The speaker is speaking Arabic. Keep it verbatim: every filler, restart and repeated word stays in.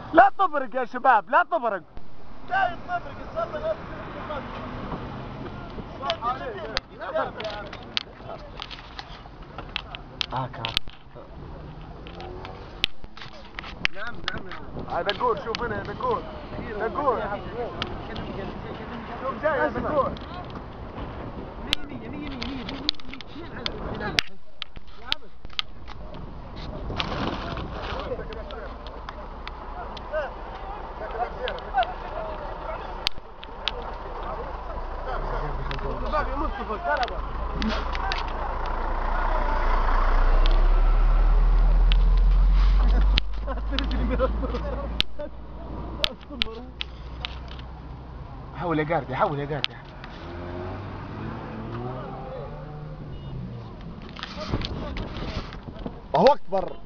لا تبرق يا شباب، لا تبرق. لا تبرق الصبر. صح عليك. هاك هاك. نعم نعم. هذا جول، شوف هنا هذا جول. هذا جول. شوف جاي هذا جول. مية مية مية مية مية اثنين على. يا مصطفى كهرباء. حاول يا قاردي، حاول يا قاردي. الله اكبر.